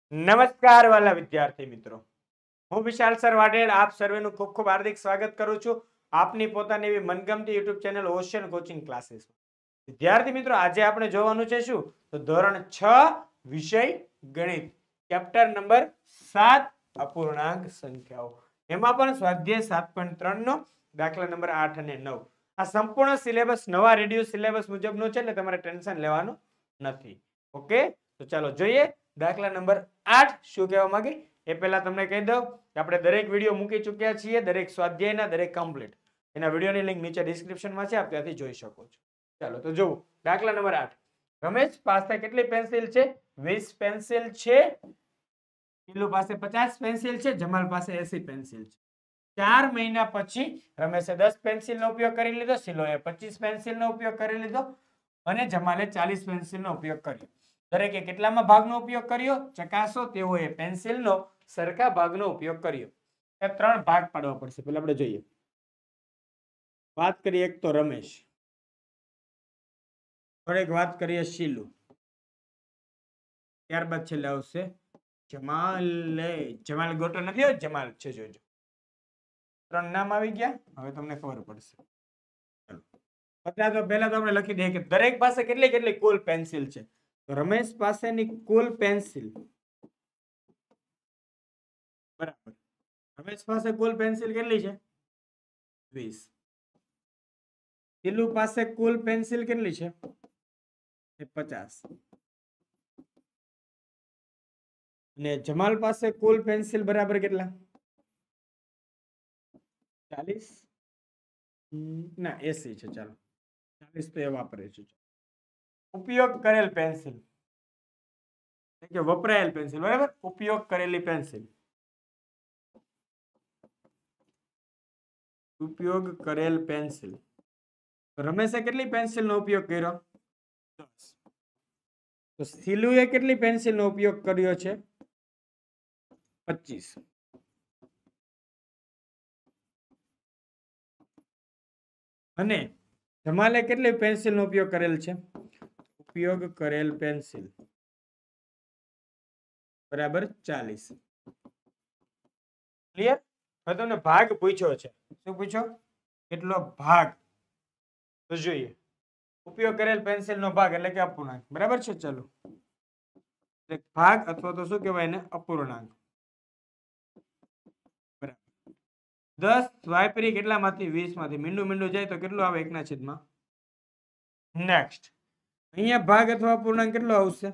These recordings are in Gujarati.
નમસ્કાર વાલા વિદ્યાર્થી મિત્રો, હું વિશાલ સર વાઢેર આપ સર્વેનું ખૂબ ખૂબ હાર્દિક સ્વાગત કરું છું આપની પોતાની એવી મનગમતી YouTube channel ocean coaching classes. વિદ્યાર્થી મિત્રો, આજે આપણે જોવાનું છે શું તો ધોરણ 6 વિષય ગણિત ચેપ્ટર નંબર 7 અપૂર્ણાંક સંખ્યાઓ. એમાં પણ સ્વાધ્યાય 7.3 નો દાખલા નંબર 8 અને 9. આ સંપૂર્ણ સિલેબસ નવા રેડિયો સિલેબસ મુજબનો છે એટલે તમારે ટેન્શન લેવાનું નથી. ઓકે, તો ચાલો જોઈએ દાખલા નંબર 8 શું કહેવા માંગે એ પહેલા તમને કહી દઉં કે આપણે દરેક વિડીયો મૂકી ચૂક્યા છીએ, દરેક સ્વાધ્યાયના, દરેક કમ્પ્લીટ. એના વિડીયોની લિંક નીચે ડિસ્ક્રિપ્શનમાં છે, આપ ત્યાંથી જોઈ શકો છો. ચાલો તો જુઓ દાખલા નંબર 8. રમેશ પાસે કેટલી પેન્સિલ છે? 20 પેન્સિલ છે. ટીલુ પાસે 50 પેન્સિલ છે. જમાલ પાસે 80 પેન્સિલ છે. 4 મહિના પછી રમેશે 10 પેન્સિલનો ઉપયોગ કરી લીધો, સિલોએ 25 પેન્સિલનો ઉપયોગ કરી લીધો અને જમાલે 40 પેન્સિલનો ઉપયોગ કર્યો. દરેકે કેટલામાં ભાગનો ઉપયોગ કર્યો ચકાસો. તેઓએ પેન્સિલનો સરખા ભાગનો ઉપયોગ કર્યો. એ 3 ભાગ પાડવા પડશે. પહેલા આપણે જોઈએ. વાત કરીએ એક તો રમેશ, એક વાત કરીએ શીલુ, ત્યારબાદ છેલ્લે આવશે જમાલ. જમાલ ગોટો નથી આવ્યો, જમાલ છે, જોજો. 3 નામ આવી ગયા. હવે તમને ખબર પડશે. અત્યારે તો પહેલા તો આપણે લખી દઈએ કે દરેક પાસે કેટલી કેટલી કુલ પેન્સિલ છે. રમેશ પાસેની કુલ પેન્સિલ બરાબર. રમેશ પાસે કુલ પેન્સિલ કેટલી છે? 20. ટીલુ પાસે કુલ પેન્સિલ કેટલી છે? 50. અને જમાલ પાસે કુલ પેન્સિલ બરાબર કેટલા? 40 ના 80 છે. ચાલો 40 તો એ વાપરે છે. ઉપયોગ કરેલ પેન્સિલ કે વપરાયેલ પેન્સિલ, બરાબર. ઉપયોગ કરેલી પેન્સિલ, ઉપયોગ કરેલ પેન્સિલ. રમેશે કેટલી પેન્સિલનો ઉપયોગ કર્યો? 10. તો શીલુએ કેટલી પેન્સિલનો ઉપયોગ કર્યો છે? 25. અને જમાલે કેટલી પેન્સિલનો ઉપયોગ કરેલ છે? ઉપયોગ કરેલ પેન્સિલ બરાબર 40. ક્લિયર? હવે તમને ભાગ પૂછ્યો છે. શું પૂછ્યો? કેટલો ભાગ? તો જોઈએ ઉપયોગ કરેલ પેન્સિલનો ભાગ એટલે કે અપૂર્ણાંક, બરાબર છે. ચલો ભાગ અથવા તો શું કહેવાય એને? અપૂર્ણાંક. બરાબર. 10 વાપરી કેટલામાંથી? 20 માંથી. મીંડું મીંડું જાય તો કેટલું આવે? 1/. નેક્સ્ટ અહીંયા ભાગ અથવા અપૂર્ણાંક કેટલો આવશે?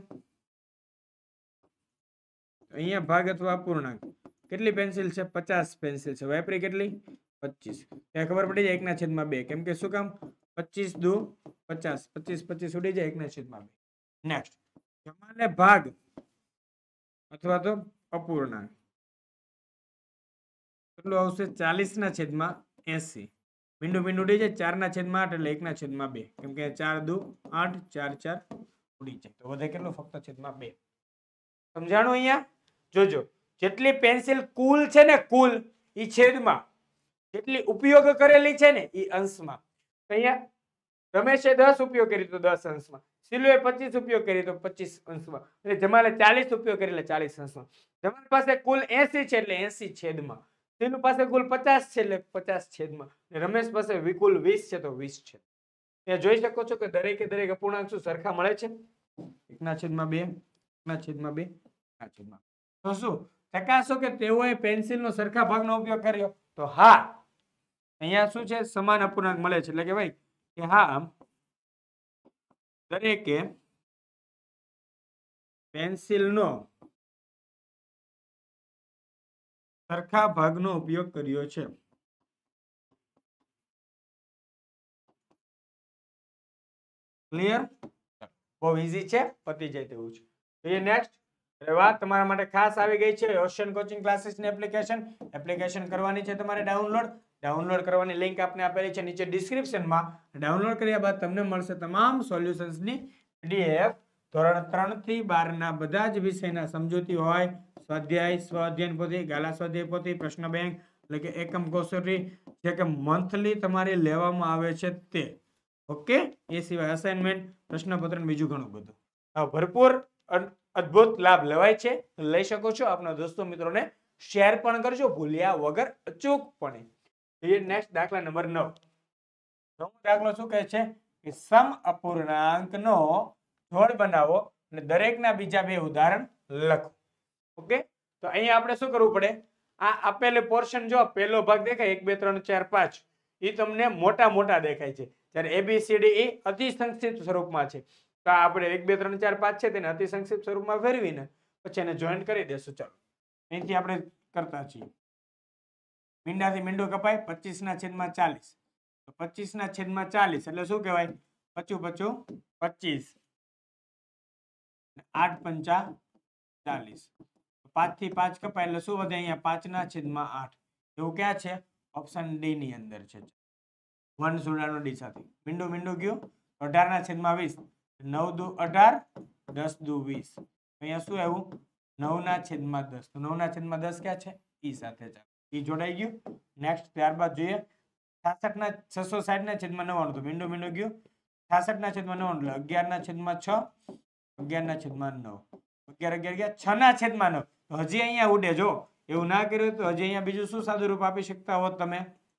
અહીંયા ભાગ અથવા અપૂર્ણાંક કેટલી પેન્સિલ છે? 50 પેન્સિલ છે. વાપરી કેટલી? 25. ત્યાં ખબર પડી જાય 1/2. કેમ કે શું કામ? 25 દુ 50. 25 25 ઉડી જાય 1/2. નેક્સ્ટ જમાલે ભાગ અથવા તો અપૂર્ણાંક કેટલું આવશે? 40/80. મીંડું મીંડું ઉડી જાય 4/8 એટલે 1/2. કેમ કે 4 દુ 8, 4 4 ઉડી જાય તો વધે કેટલું? ફક્ત 2. સમજાણું? અહીંયા જોજો જેટલી પેન્સિલ કુલ છે ને, કુલ ઈ છેદમાં, જેટલી ઉપયોગ કરેલી છે ને ઈ અંશમાં. અહીંયા રમેશે 10 ઉપયોગ કરી તો 10 અંશમાં, શીલુએ 25 ઉપયોગ કરી તો 25 અંશમાં, એટલે જમાલે 40 ઉપયોગ કરી એટલે 40 અંશમાં. જમાલ પાસે કુલ 80 છે એટલે 80 છેદમાં. શીલુ પાસે કુલ 50 છે એટલે 50 છેદમાં. રમેશ પાસે કુલ 20 છે તો 20 છે. ત્યાં જોઈ શકો છો કે દરેકે દરેક અપૂર્ણાંક શું સરખા મળે છે? 1/2, 1/2, 1/2. તો શું ચકાસો કે તેઓએ પેન્સિલનો સરખા ભાગનો ઉપયોગ કર્યો? તો હા, અહીંયા શું છે? સમાન અપૂર્ણાંક મળે છે. એટલે કે ભાઈ કે હા, દરેકે પેન્સિલનો સરખા ભાગનો ઉપયોગ કર્યો છે. ક્લિયર? બહુ ઈઝી છે, પતી જાય તેવું છે. તો નેક્સ્ટ વાત તમારા માટે ખાસ આવી ગઈ છે ઓશિયન કોચિંગ ક્લાસીસની એપ્લિકેશન કરવાની છે તમારે ડાઉનલોડ કરવાની લિંક આપને આપેલી છે નીચે ડિસ્ક્રિપ્શનમાં. ડાઉનલોડ કર્યા બાદ તમને મળશે તમામ સોલ્યુશન્સની પીડીએફ. ધોરણ 3 થી 12 ના બધા જ વિષયના સમજૂતી હોય, સ્વાધ્યાય, સ્વઅધ્યયન પોથી, ગાલા સ્વાધ્યાય પોથી, પ્રશ્ન બેંક એટલે કે એકમ કસોટી જે કે મંથલી તમારે લેવામાં આવે છે તે. ઓકે, એ સિવાય અસાઇનમેન્ટ, પ્રશ્નપત્ર બીજું ઘણું બધું ભરપૂર અદ્ભુત લાભ લેવાય છે, લઈ શકો છો. આપના દોસ્તો મિત્રોને શેર પણ કરજો ભૂલ્યા વગર અચૂકપણે. નેક્સ્ટ દાખલા નંબર 9. દાખલો શું કહે છે કે સમ અપૂર્ણાંકનો જોડ બનાવો અને દરેકના બીજા બે ઉદાહરણ લખો. ઓકે, તો અહીંયા આપણે શું કરવું પડે? આ આપેલ પોર્શન જો પહેલો ભાગ દેખાય 1 2 3 4 5 એ તમને મોટા મોટા દેખાય છે, જ્યારે ABCD એ અતિ સંક્ષિપ્ત સ્વરૂપમાં છે. તો આપણે 1 2 3 4 5 છે તેને અતિ સંક્ષિપ્ત સ્વરૂપમાં ફેરવીને પછી એને જોઈન્ટ કરી દેશું. ચાલો અહીંથી આપણે કરતા છીએ. મીંડાથી મીંડું કપાય 25/40. તો 25/40 એટલે શું કહેવાય? 25 25 8 પંચા 40. 5 થી 5 કપાય એટલે શું વધે? અહીંયા 5/8. એવું ક્યાં છે? ઓપ્શન ડી ની અંદર છે. 1 જોડાનો ડી સાથે મીંડું મીંડું ગયું 18/20. 9 દુ 18, 10 દુ 20. અહીંયા શું આવ્યું? 9/10. તો 9/10 ક્યાં છે? ઈ સાથે ચાલો ઈ જોડાઈ ગયું. નેક્સ્ટ ત્યારબાદ જોઈએ 66/660/99. તો મીંડું મીંડું ગયું 66/99 એટલે 11/6. 11/9. 11 ગયા 6/9. તો હજી અહીંયા ઉડે. જો એવું ના કર્યું તો હજી અહીંયા બીજું શું સાદું રૂપ આપી શકતા હોત તમે?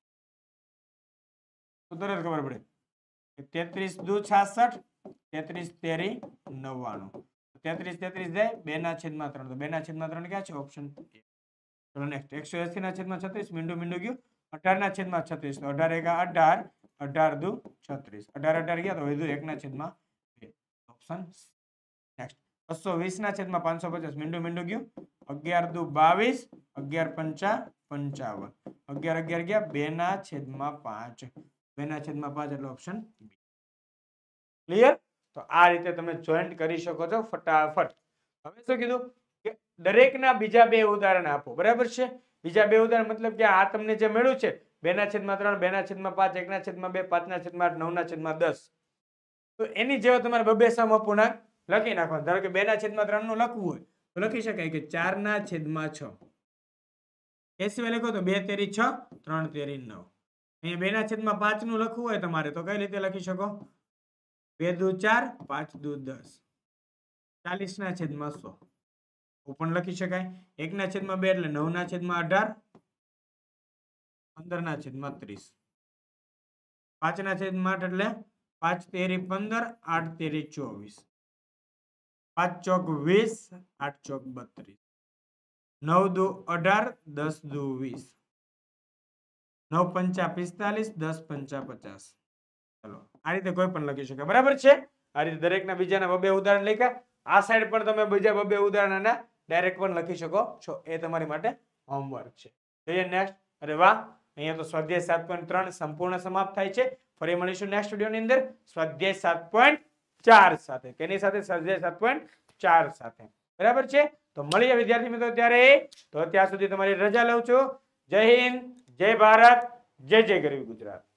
તો તરત ખબર પડે. 33 દુ 66, 33 તેરી 99. 33 33 જાય 2/3. તો 2/3 ક્યાં છે? Option A. ચલો નેક્સ્ટ 180/36. મીંડું મીંડું ગયું 18/36. તો 18 એકા 18, 18 દુ 36. 18 18 ગયા તો વધ્યું 1/2. Option next 220/550. મીંડું મીંડું ગયું 11 દુ 22, 11 પંચા 55. 11 11 ગયા 2/5. 2/5 એટલે ઓપ્શન બી. ક્લિયર? તો આ રીતે તમે જોઈન્ટ કરી શકો છો ફટાફટ. હવે શું કીધું કે દરેકના બીજા બે ઉદાહરણ આપો. બરાબર છે? બીજા બે ઉદાહરણ મતલબ કે આ તમને જે મળ્યું છે 2/3, 2/5, 1/2, 5/8, 9/10. તો એની જેવો તમારે બબે સમઅપૂર્ણાંક લખી નાખવાનું. ધારો કે 2/3 નું લખવું હોય તો લખી શકાય કે 4/6. એ સિવાય લખો તો 2 તેરી 6, 3 તેરી 9. અહીંયા 2/5 નું લખવું હોય તમારે તો કઈ રીતે લખી શકો? 2 દુ 4, 5 દુ 10. 40/100. પણ લખી શકાય. 1/2 એટલે 9/18, 15/30. 5/8 એટલે 5 તેરી 15, 8 તેરી 24. 5 ચોક 20, 8 ચોક 32. 9 દુ 18, 10 દુ 20. 9 પંચા 45, 10 પંચા 50. ચલો આ રીતે કોઈ પણ લખી શકે. બરાબર છે? આ રીતે દરેકના બીજાના બબે ઉદાહરણ લખ્યા. આ સાઈડ પણ તમે બીજા બબે ઉદાહરણના ડાયરેક્ટ પણ લખી શકો છો. એ તમારી માટે હોમવર્ક છે. જોઈએ નેક્સ્ટ. અરે વાહ, અહીંયા તો સ્વાધ્યાય 7.3 સંપૂર્ણ સમાપ્ત થાય છે. ફરી મળીશું નેક્સ્ટ વિડીયોની અંદર સ્વાધ્યાય 7.4 સાથે. કેની સાથે? સ્વાધ્યાય 7.4 સાથે. બરાબર છે? તો મળીએ વિદ્યાર્થી મિત્રો ત્યારે. તો ત્યાં સુધી તમારી રજા લઉં છું. જય હિન્દ, જય ભારત, જય જય ગરવી ગુજરાત.